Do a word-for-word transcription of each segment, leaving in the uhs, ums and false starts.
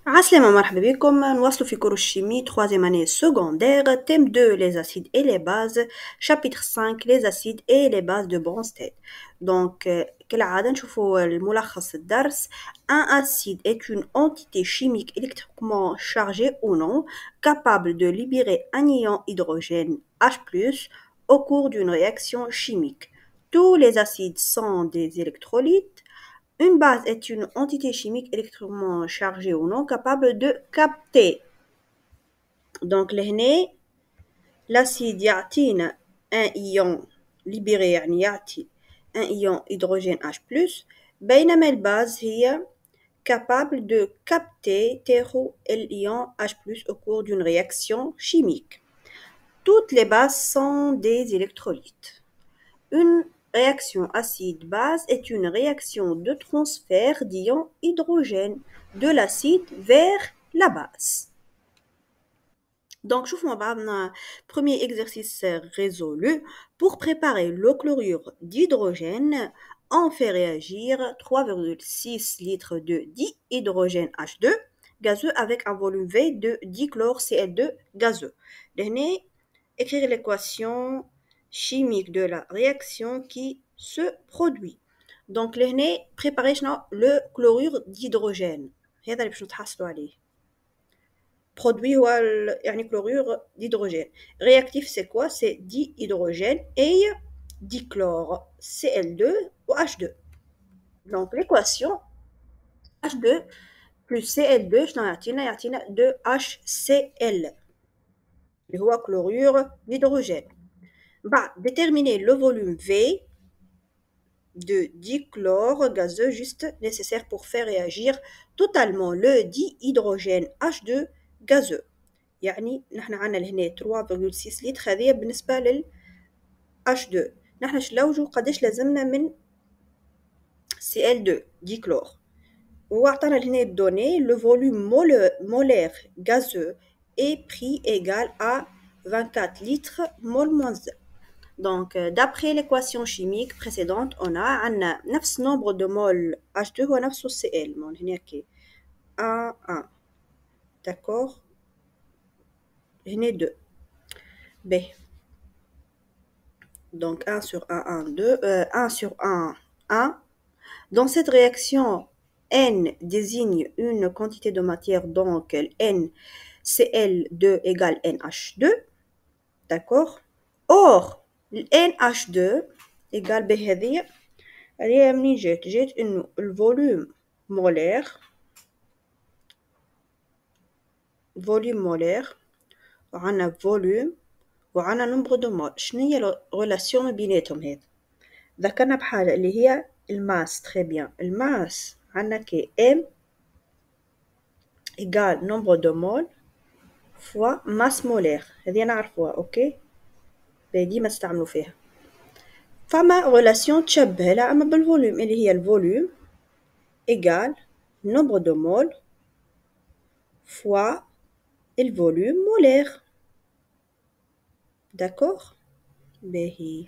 عسلامة مرحبا بكم نواصلوا في كورس الشيمي troisième année secondaire thème deux les acides et les bases chapitre cinq les acides et les bases de Bronsted. Donc euh, كالعادة نشوفوا الملخص الدرس. Un acide est une entité chimique électriquement chargée ou non capable de libérer un ion hydrogène H plus, au cours d'une réaction chimique. Tous les acides sont des électrolytes. Une base est une entité chimique électriquement chargée ou non capable de capter. Donc لهنا l'acide يعطينا un ion libéré يعني يعطي un ion hydrogène H plus, بينما الباز هي capable de capter تاخو l'ion H plus au cours d'une réaction chimique. Toutes les bases sont des électrolytes. Une réaction acide-base est une réaction de transfert d'ions hydrogène de l'acide vers la base. Donc, je vous un premier exercice résolu. Pour préparer le chlorure d'hydrogène, on fait réagir trois virgule six litres de dihydrogène H deux gazeux avec un volume V de dichlore C L deux gazeux. Dernier, écrire l'équation chimique de la réaction qui se produit. Donc, لهنا préparer le chlorure d'hydrogène. هذا اللي باش نتحصلوا عليه. Produit هو يعني chlorure d'hydrogène. Réactif c'est quoi? C'est dihydrogène et dichlore C L deux ou H deux. Donc l'équation H deux plus C L deux شنو يعطينا؟ يعطينا deux H C L اللي هو chlorure d'hydrogène. Bah, déterminer le volume V de dichlore gazeux juste nécessaire pour faire réagir totalement le dihydrogène H deux gazeux. يعني نحن عنا لهنا trois virgule six litres هذه بالنسبة لل H deux. نحن شلوجو قداش لازمنا من C L deux dichlore. وعطانا لهنا الدوني le volume molaire gazeux est pris égal à vingt-quatre litres mol moins un. Donc, d'après l'équation chimique précédente, on a un نفس nombre de mol H deux هو نفسه C L. مول هنا كي un un. D'accord. هنا deux. B. Donc un sur un, un, deux. Euh, un sur un, un. Dans cette réaction, N désigne une quantité de matière, donc N C L deux égale N H deux. D'accord. Or, N H deux égale بهذه هذه منين جات؟ جات إنه الفوليوم مولير فوليوم مولير وعنا فوليوم وعنا نمبر دو مول. شنو هي الريلاسيون ما بيناتهم هذا؟ ذكرنا بحاجة اللي هي الماس. تري بيان. الماس عنا كي M égale nombre de mol fois masse molaire. هذه نعرفوها. أوكي. ديما نستعملوا فيها. فما ريلاسيون تشبه لها أما بالفوليوم اللي هي الفوليوم égal nombre de mol fois le volume molaire. D'accord. باهي.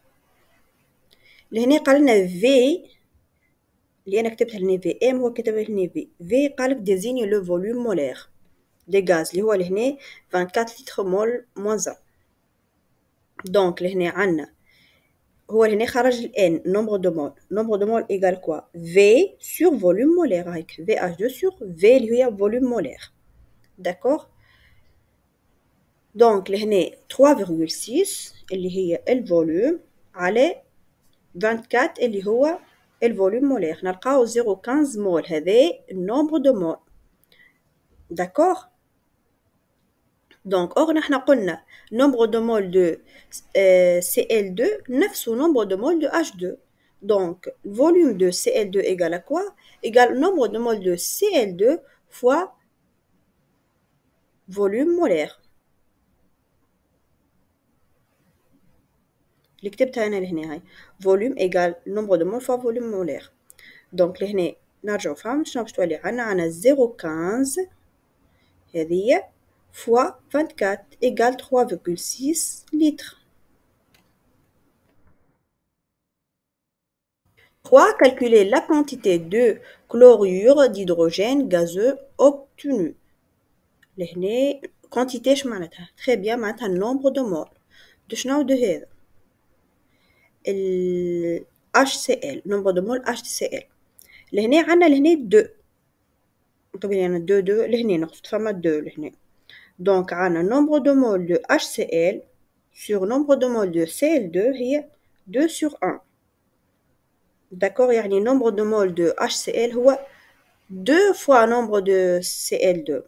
لهنا قال لنا V اللي أنا كتبتها لهنا V M هو كتبها لهنا V. V قالك désigne le volume molaire des gaz اللي هو لهنا vingt-quatre litres mol moins un. Donc لهنا عنا هو لهنا خرج ال N nombre de mol. Nombre de mol égale quoi? V sur volume molaire هيك V H deux sur V اللي هي volume molaire. D'accord. Donc لهنا trois virgule six اللي هي الفوليوم على vingt-quatre اللي هو الفوليوم مولير. نلقاو zéro virgule quinze مول. هذا النومبر دو مول. داكوغ. دونك اور نحنا قلنا نومبر دو مول دو C L deux نفسه نومبر دو مول دو H deux. دونك الفوليوم دو C L deux égale à quoi? Égale nombre de mol de C L deux fois volume molaire. اللي كتبتها أنا لهنا هاي volume égale nombre de mol fois volume molaire. donc لهنا نرجعوا فهم شنو باش تولي عنا عنا zéro virgule quinze هذه fois vingt-quatre égale trois virgule six litres. trois. Calculer la quantité de chlorure d'hydrogène gazeux obtenue. لهنا quantité اش معناتها؟ très bien معناتها nombre de mol. de شنو de هذا؟ ال HCl nombre de mol HCl. لهنا عندنا لهنا deux. قبل عندنا deux deux لهنا نقصد فما deux لهنا. donc عندنا nombre de mol de HCl sur nombre de mol de C L deux هي deux sur un. d'accord يعني nombre de mol de HCl هو deux fois nombre de C L deux.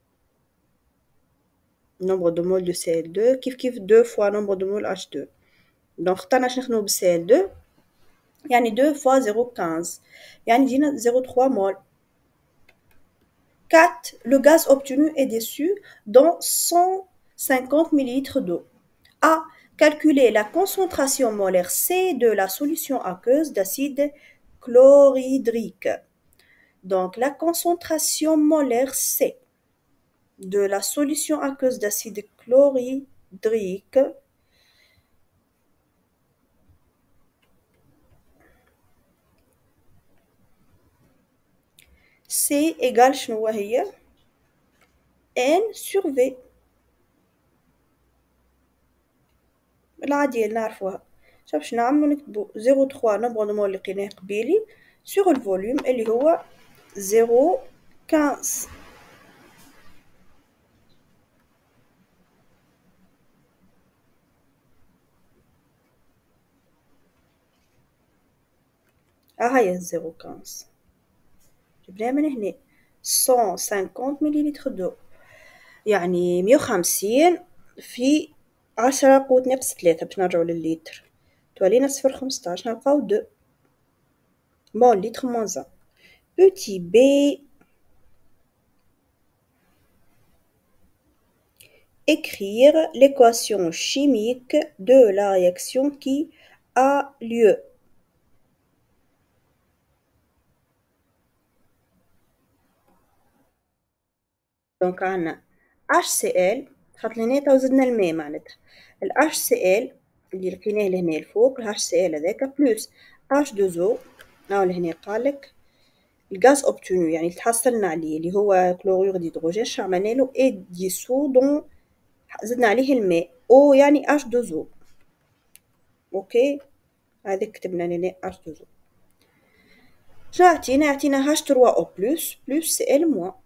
nombre de mol de C L deux كيف كيف deux fois nombre de mol H deux. donc اخترنا باش نخدمو ب C L deux يعني deux fois zéro virgule quinze يعني يجينا zéro virgule trois mol. quatre. Le gaz obtenu est déçu dans cent cinquante millilitres d'eau. A. Calculer la concentration molaire C de la solution aqueuse d'acide chlorhydrique. Donc la concentration molaire C de la solution aqueuse d'acide chlorhydrique C égale شنو هي؟ N sur V. العادية اللي نعرفوها. شوف باش نعملو نكتبو zéro virgule trois نومبر دو مول اللي لقيناه قبيلي sur الفوليوم اللي هو zéro virgule quinze. ها هي zéro virgule quinze. جبناها من هنا cent cinquante مليلتر دو يعني مية وخمسين في عشرة قوة ناقص ثلاثة باش نرجعو للليتر. تولينا صفر خمسطاش نلقاو دو مول لتر موان ان. Petit b écrire l'équation chimique de la réaction qui a lieu. دونك عنا HCl خاطر هنا تو زدنا الماء معناتها ال HCl اللي لقيناه لهنا الفوق ال HCl هذاك بلوس H deux O هاو لهنا قالك الغاز اوبتونو يعني اللي تحصلنا عليه اللي هو كلورور ديدروجين شو عملنالو اي ديسو دون زدنا عليه الماء او يعني H deux O. اوكي هذاك كتبنا لهنا H deux O. شنو عطينا؟ عطينا H trois O plus plus Cl moins.